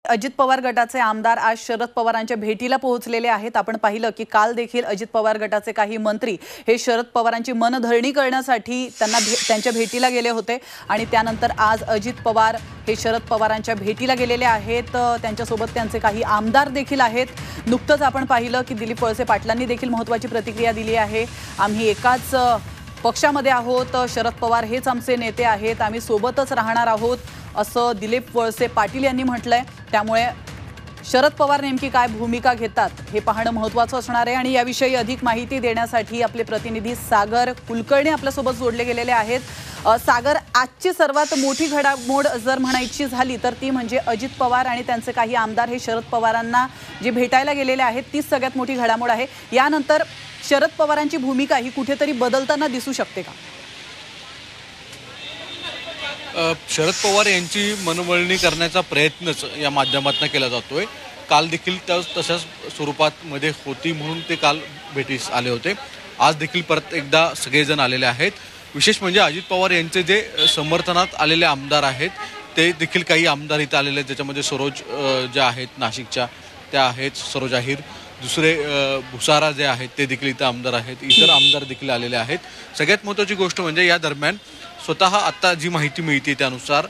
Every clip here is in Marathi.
अजित पवार गटाचे आमदार आज शरद पवारांच्या भेटीला पोहोचलेले आहेत। आपण पाहिलं की काल देखील अजित पवार गटाचे काही मंत्री हे शरद पवारांची मनधरणी करण्यासाठी त्यांच्या भेटीला गेले होते आणि त्यानंतर आज अजित पवार हे शरद पवारांच्या भेटीला गेलेले आहेत। त्यांच्यासोबत त्यांचे काही आमदार देखील आहेत। नुकतंच आपण पाहिलं की दिलीप वळसे पाटलांनी देखील महत्त्वाची प्रतिक्रिया दिली आहे। आम्ही एकाच पक्षामध्ये आहोत, शरद पवार हेच आमचे नेते आहेत, आम्ही सोबतच राहणार आहोत असं दिलीप वळसे पाटील यांनी म्हटलंय। त्यामुळे शरद पवार नेमकी काय भूमिका घेतात हे पाहणं महत्त्वाचं असणार आहे आणि याविषयी अधिक माहिती देण्यासाठी आपले प्रतिनिधी सागर कुलकर्णी आपल्यासोबत जोडले गेलेले आहेत। सागर, आजची सर्वात मोठी घडामोड जर म्हणायची झाली तर ती म्हणजे अजित पवार आणि त्यांचे काही आमदार हे शरद पवारांना जे भेटायला गेलेले आहेत तीच सगळ्यात मोठी घडामोड आहे। यानंतर शरद पवारांची भूमिका ही कुठेतरी बदलताना दिसू शकते का? शरद पवार यांची मनवळणी करण्याचा प्रयत्नच या माध्यमातून केला जातोय। काल देखील तशाच स्वरूपात मध्ये होती म्हणून ते काल भेटीस आले होते। आज देखील परत एकदा सगळेजण आलेले आहेत। विशेष म्हणजे अजित पवार यांचे जे समर्थनात आलेले आमदार आहेत ते देखील काही आमदार इथं आलेले आहेत, ज्याच्यामध्ये सरोज ज्या आहेत नाशिकच्या त्या आहेत, सरोज अहिर, दुसरे भुसारा जे आहेत ते देखील इथं आमदार आहेत, इतर आमदार देखील आलेले आहेत। सगळ्यात महत्त्वाची गोष्ट म्हणजे या दरम्यान स्वतः आता जी माहिती मिळते त्यानुसार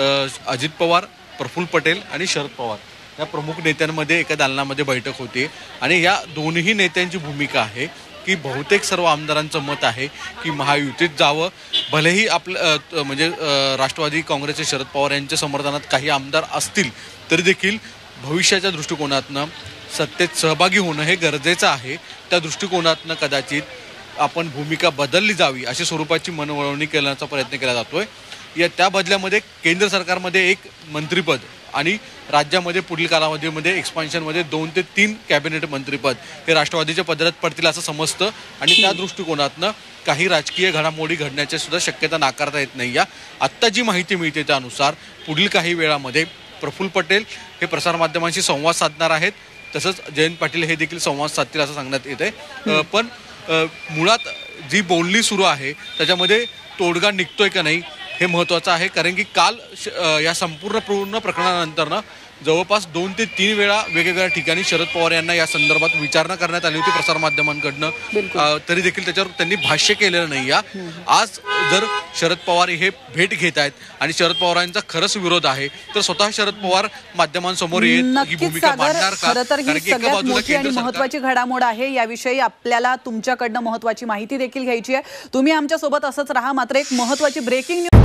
अजित पवार, प्रफुल्ल पटेल आणि शरद पवार या प्रमुख नेत्यांमध्ये एका दालनामध्ये बैठक होते आणि या दोन्ही नेत्यांची भूमिका आहे की बहुतेक सर्व आमदारांचं मत आहे की महायुतीत जावं। भलेही आपलं म्हणजे राष्ट्रवादी काँग्रेसचे शरद पवार यांच्या समर्थनात काही आमदार असतील तरी देखील भविष्याच्या दृष्टिकोनातनं सत्तेत सहभागी होणं हे गरजेचं आहे। त्या दृष्टिकोनातनं कदाचित आपण भूमिका बदलली जावी अशा स्वरूपाची मनवळणी करण्याचा प्रयत्न केला जातोय। या त्या बदल्यामध्ये केंद्र सरकारमध्ये एक मंत्रिपद आणि राज्यामध्ये पुढील कालावधीमध्ये एक्सपान्शनमध्ये 2 ते 3 कॅबिनेट मंत्रिपद हे राष्ट्रवादीच्या पदरात पडतील असं समजतं आणि त्या दृष्टिकोनातनं काही राजकीय घडामोडी घडण्याची सुद्धा शक्यता नाकारता येत नाही। या आत्ता जी माहिती मिळते त्यानुसार पुढील काही वेळामध्ये प्रफुल्ल पटेल हे प्रसारमाध्यमांशी संवाद साधणार आहेत, तसंच जयंत पाटील हे देखील संवाद साधतील असं सांगण्यात येते। पण मुळात जी बोलणी सुरू आहे त्याच्यामध्ये तोडगा निघतोय का नाही हे महत्त्वाचं आहे, कारण की काल या पूर्ण प्रकरणानंतर ना जवळपास 2 ते 3 वेळा वेगवेगळ्या ठिकाणी शरद पवार यांना या संदर्भात विचारणा करण्यात आली होती प्रसारमाध्यमांकडनं, तरी देखील त्याच्यावर त्यांनी भाष्य केलेलं नाही। आज जर शरद पवार हे भेट घेत आहेत आणि शरद पवारांचा खरंच विरोध आहे तर स्वतः शरद पवार माध्यमांसमोर येत ही भूमिका मांडणार का? कारण की सगळ्यात मोठी आणि महत्त्वाची घडामोड आहे, याविषयी आपल्याला तुमच्याकडनं महत्त्वाची माहिती देखील घ्यायची आहे। तुम्ही आमच्यासोबत असंच राहा। मात्र एक महत्त्वाची ब्रेकिंग न्यूज,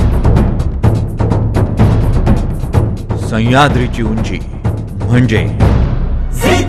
सह्याद्रीची उंची म्हणजे